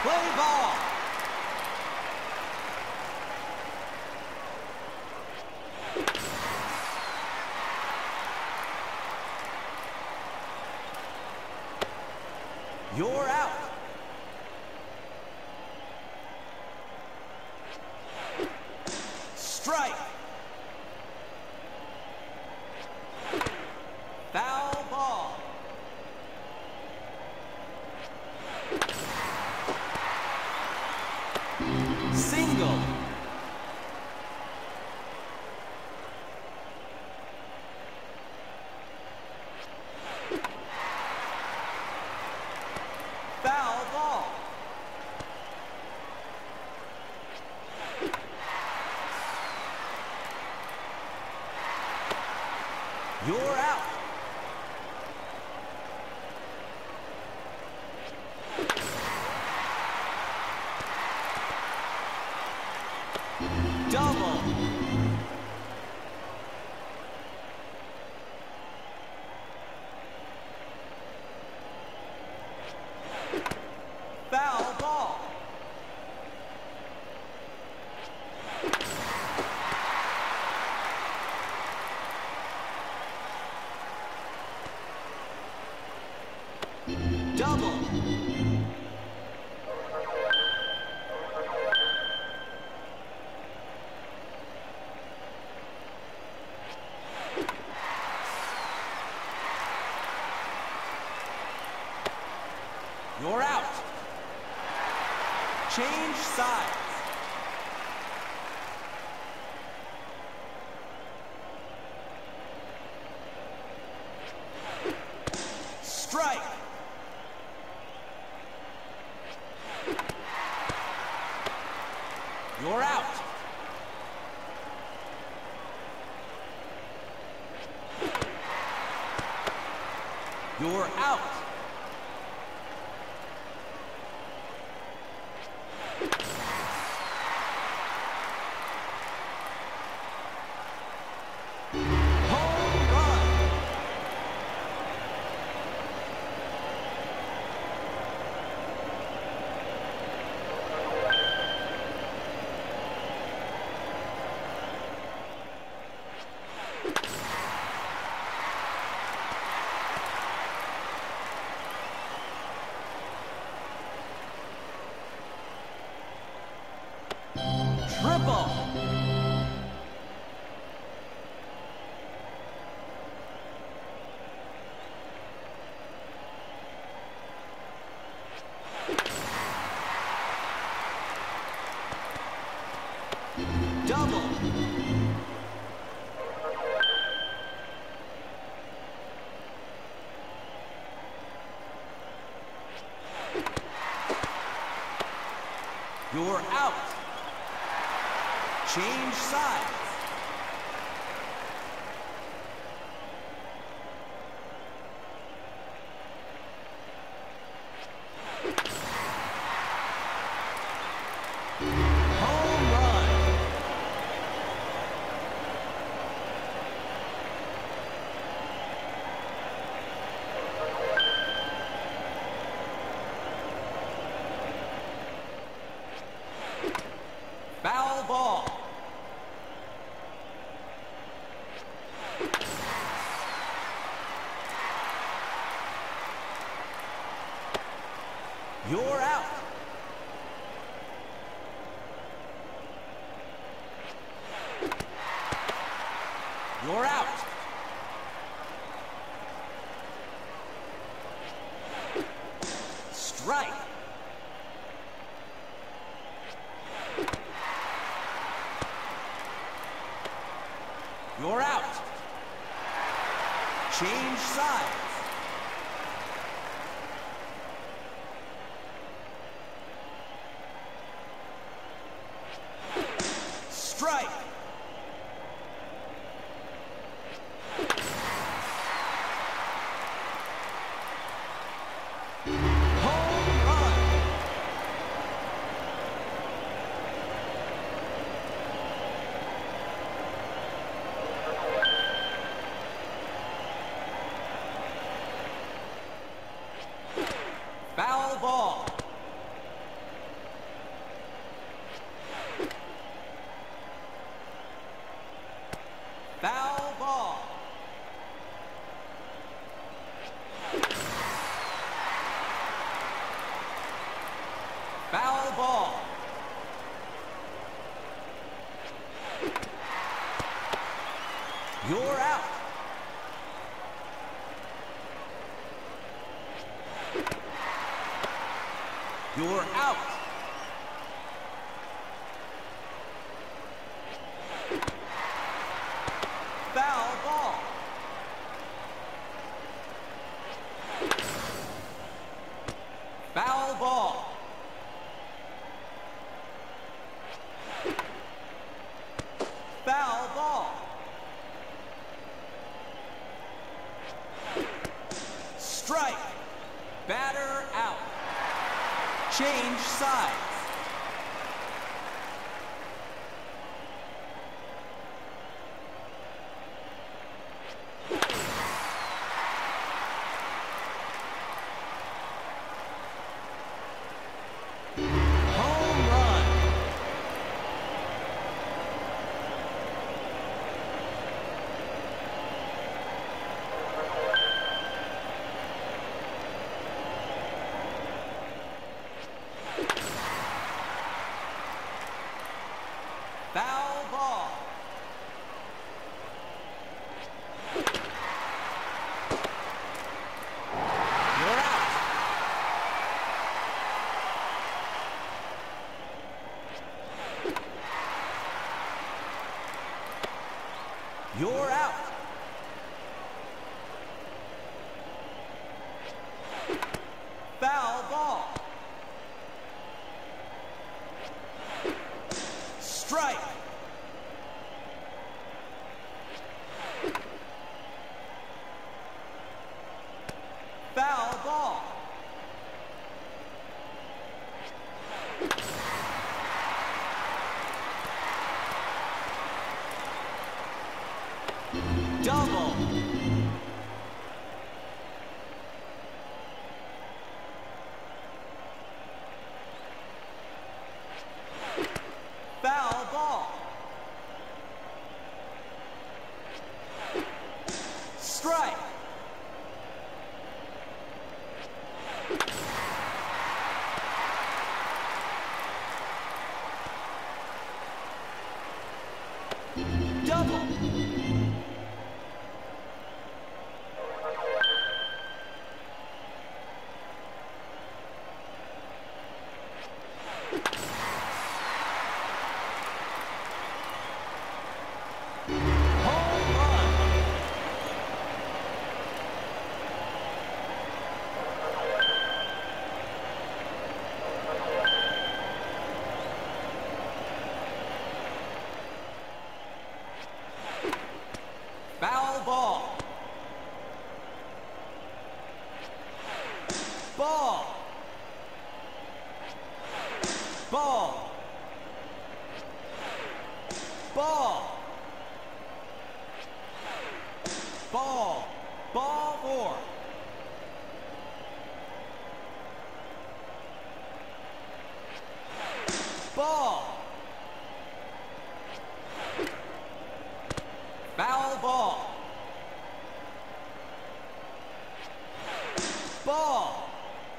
Play ball. You're out. Strike. Foul ball. Single. Foul ball. You're out. Double. Foul ball. Double. You're out. Change sides. Strike. You're out. You're out. Home run. Triple. Double. You're out. Change sides. Home run. Foul ball. You're out. You're out. Strike. You're out. Change sides. Strike. Home run. Foul ball. You're out. You're out. Foul ball. Foul ball. Foul ball. Strike. Batter out. Change sides. Home run. Foul ball. You're out. You're out. Foul ball. Strike. Foul ball. Double. Foul ball. Strike. Double. Home run. Foul ball. Ball. Ball. Ball. Ball. Ball four. Ball. Foul ball. Ball.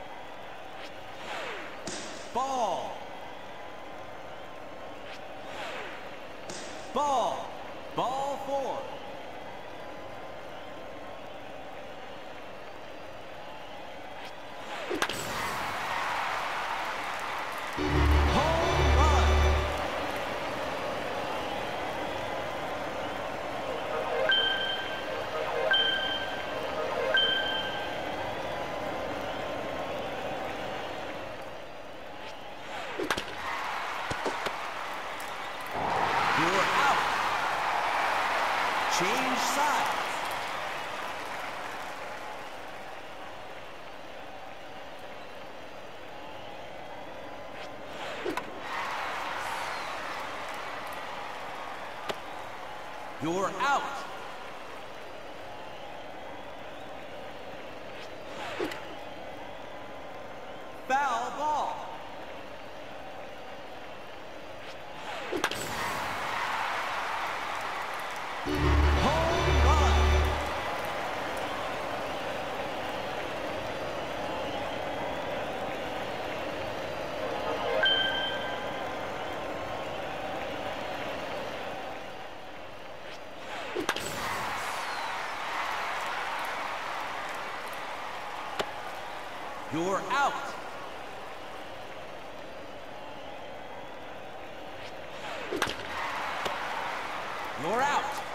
Ball. Ball. Ball four. Home run. You're out. Change sides. You're out. Foul ball. Home run. You're out.